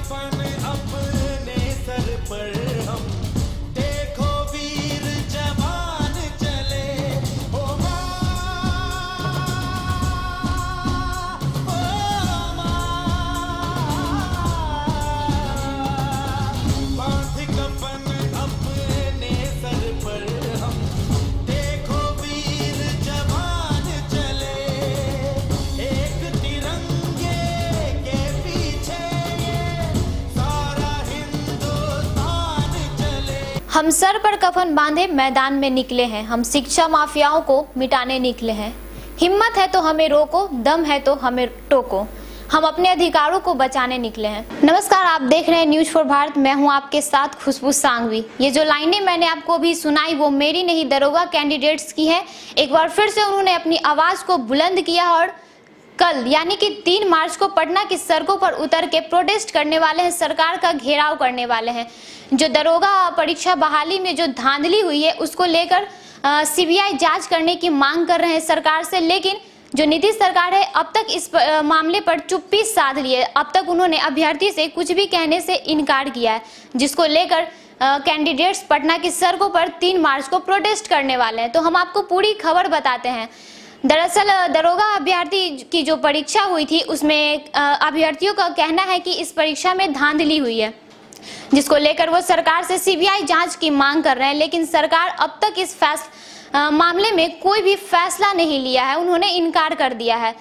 कफन अपने सर पर हम, देखो वीर जवान चले, ओ माँ, ओ माँ। बांध कफन अपने सर पर हम, देखो वीर जवान चले, एक तिरंगे के पीछे सारा हिंदुस्तान चले। हम सर पर कफन बांधे मैदान में निकले हैं, हम शिक्षा माफियाओं को मिटाने निकले हैं। हिम्मत है तो हमें रोको, दम है तो हमें टोको, हम अपने अधिकारों को बचाने निकले हैं। नमस्कार, आप देख रहे हैं न्यूज फॉर भारत। मैं हूं आपके साथ खुशबू सांघवी। ये जो लाइनें मैंने आपको अभी सुनाई वो मेरी नहीं, दरोगा कैंडिडेट्स की है। एक बार फिर से उन्होंने अपनी आवाज को बुलंद किया और कल यानी कि 3 मार्च को पटना की सड़कों पर उतर के प्रोटेस्ट करने वाले हैं, सरकार का घेराव करने वाले हैं। जो दरोगा परीक्षा बहाली में जो धांधली हुई है उसको लेकर सीबीआई जांच करने की मांग कर रहे हैं सरकार से, लेकिन जो नीतीश सरकार है अब तक इस मामले पर चुप्पी साध ली है। अब तक उन्होंने अभ्यर्थी से कुछ भी कहने से इनकार किया है, जिसको लेकर कैंडिडेट्स पटना की सड़कों पर 3 मार्च को प्रोटेस्ट करने वाले हैं। तो हम आपको पूरी खबर बताते हैं। दरअसल दरोगा अभ्यर्थी की जो परीक्षा हुई थी उसमें अभ्यर्थियों का कहना है कि इस परीक्षा में धांधली हुई है, जिसको लेकर वो सरकार से सीबीआई जांच की मांग कर रहे हैं। लेकिन सरकार अब तक इस मामले में कोई भी फैसला नहीं लिया है, उन्होंने इनकार कर दिया है।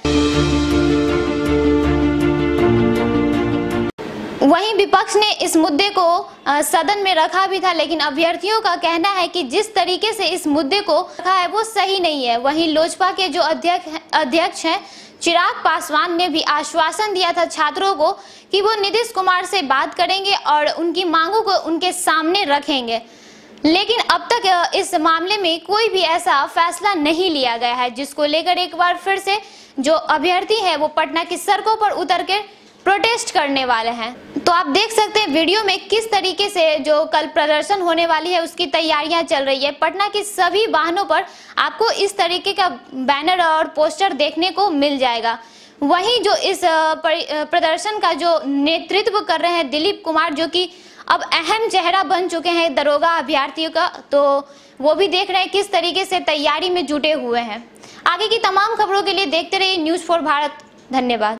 वहीं विपक्ष ने इस मुद्दे को सदन में रखा भी था, लेकिन अभ्यर्थियों का कहना है कि जिस तरीके से इस मुद्दे को रखा है वो सही नहीं है। वहीं लोजपा के जो अध्यक्ष हैं चिराग पासवान ने भी आश्वासन दिया था छात्रों को कि वो नीतीश कुमार से बात करेंगे और उनकी मांगों को उनके सामने रखेंगे। लेकिन अब तक इस मामले में कोई भी ऐसा फैसला नहीं लिया गया है, जिसको लेकर एक बार फिर से जो अभ्यर्थी है वो पटना की सड़कों पर उतर के प्रोटेस्ट करने वाले हैं। तो आप देख सकते हैं वीडियो में किस तरीके से जो कल प्रदर्शन होने वाली है उसकी तैयारियां चल रही है। पटना की सभी वाहनों पर आपको इस तरीके का बैनर और पोस्टर देखने को मिल जाएगा। वहीं जो इस प्रदर्शन का जो नेतृत्व कर रहे हैं दिलीप कुमार, जो कि अब अहम चेहरा बन चुके हैं दरोगा अभ्यर्थियों का, तो वो भी देख रहे हैं किस तरीके से तैयारी में जुटे हुए हैं। आगे की तमाम खबरों के लिए देखते रहिए न्यूज फॉर भारत। धन्यवाद।